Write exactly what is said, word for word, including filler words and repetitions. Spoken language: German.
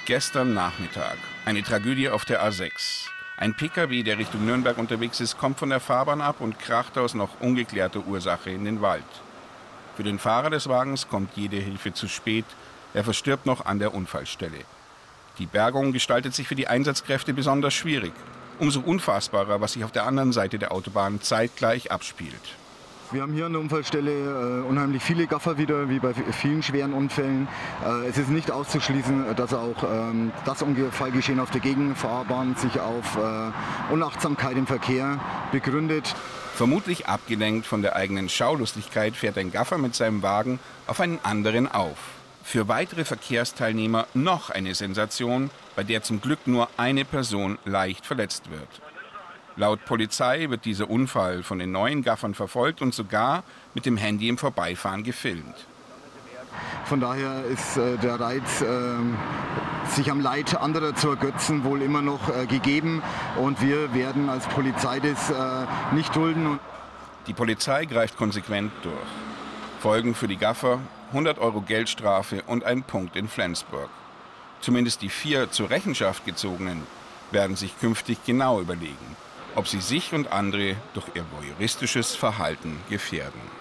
Gestern Nachmittag. Eine Tragödie auf der A sechs. Ein Pkw, der Richtung Nürnberg unterwegs ist, kommt von der Fahrbahn ab und kracht aus noch ungeklärter Ursache in den Wald. Für den Fahrer des Wagens kommt jede Hilfe zu spät. Er verstirbt noch an der Unfallstelle. Die Bergung gestaltet sich für die Einsatzkräfte besonders schwierig. Umso unfassbarer, was sich auf der anderen Seite der Autobahn zeitgleich abspielt. Wir haben hier an der Unfallstelle äh, unheimlich viele Gaffer wieder, wie bei vielen schweren Unfällen. Äh, es ist nicht auszuschließen, dass auch ähm, das Unfallgeschehen auf der Gegenfahrbahn sich auf äh, Unachtsamkeit im Verkehr begründet. Vermutlich abgelenkt von der eigenen Schaulustigkeit fährt ein Gaffer mit seinem Wagen auf einen anderen auf. Für weitere Verkehrsteilnehmer noch eine Sensation, bei der zum Glück nur eine Person leicht verletzt wird. Laut Polizei wird dieser Unfall von den neuen Gaffern verfolgt und sogar mit dem Handy im Vorbeifahren gefilmt. Von daher ist äh, der Reiz, äh, sich am Leid anderer zu ergötzen, wohl immer noch äh, gegeben. Und wir werden als Polizei das äh, nicht dulden. Die Polizei greift konsequent durch. Folgen für die Gaffer hundert Euro Geldstrafe und ein Punkt in Flensburg. Zumindest die vier zur Rechenschaft gezogenen werden sich künftig genau überlegen, ob sie sich und andere durch ihr voyeuristisches Verhalten gefährden.